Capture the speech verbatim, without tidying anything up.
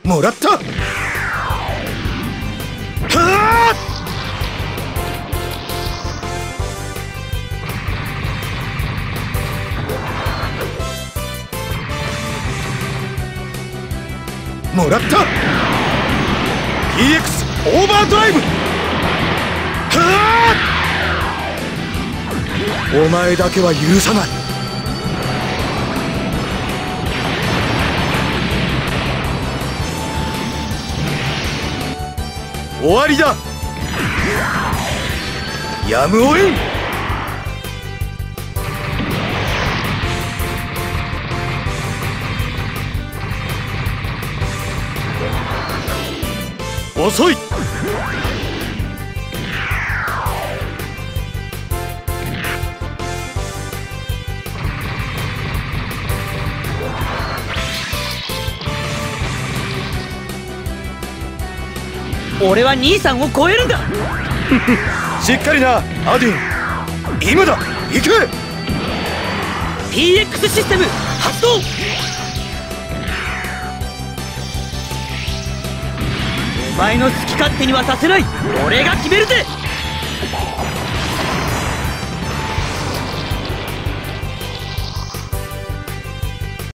もらった。はあ、もらった。 ピーエックス オーバードライブ。はあ、お前だけは許さない。終わりだ。やむをえん。遅い。 俺は兄さんを超えるんだ。 しっかりな、アディン。今だ、行け。 ピーエックス システム発動。お前の好き勝手にはさせない。俺が決めるぜ。